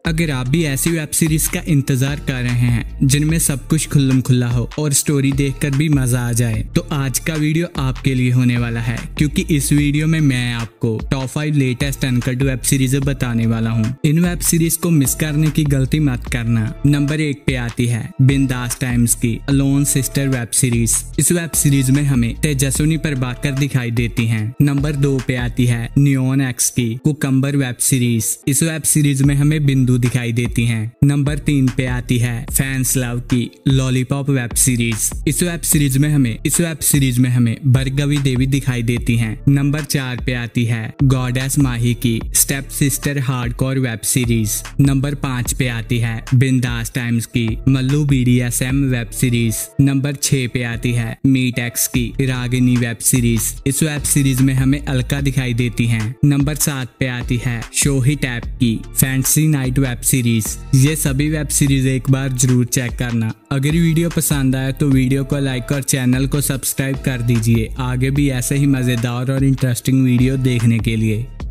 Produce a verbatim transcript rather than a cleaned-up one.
अगर आप भी ऐसी वेब सीरीज का इंतजार कर रहे हैं जिनमें सब कुछ खुल्लम खुल्ला हो और स्टोरी देखकर भी मजा आ जाए, तो आज का वीडियो आपके लिए होने वाला है, क्योंकि इस वीडियो में मैं आपको top five latest uncut web series बताने वाला हूं। इन वेब सीरीज को मिस करने की गलती मत करना। नंबर एक पे आती है बिंदास टाइम्स की अलोन सिस्टर वेब सीरीज। इस वेब सीरीज में हमें तेजस्विनी प्रभाकर दिखाई देती हैं। नंबर दो पे आती है नियॉन एक्स की कुकम्बर वेब सीरीज। इस वेब सीरीज में हमें बिंदु दिखाई देती हैं। नंबर तीन पे आती है फैंस लव की लॉलीपॉप वेब सीरीज। इस वेब सीरीज में हमें इस वेब सीरीज में हमें भार्गवी देवी दिखाई देती हैं। नंबर चार पे आती है गॉडेस माही की step sister hardcore web series. Number पाँच पे आती है बिंदास टाइम्स की Mallu BDSM web series. Number छह पे आती है मीट एक्स की रागिनी वेब सीरीज। इस वेब सीरीज में हमें अलका दिखाई देती हैं। नंबर सात पे आती है शोही टैप की फैंटेसी नाइट वेब सीरीज। ये सभी वेब सीरीज एक बार जरूर चेक करना। अगर वीडियो पसंद आया तो वीडियो को लाइक और चैनल को सब्सक्राइब कर दीजिए आगे भी ऐसे ही मजेदार और इंटरेस्टिंग वीडियो देखने के लिए।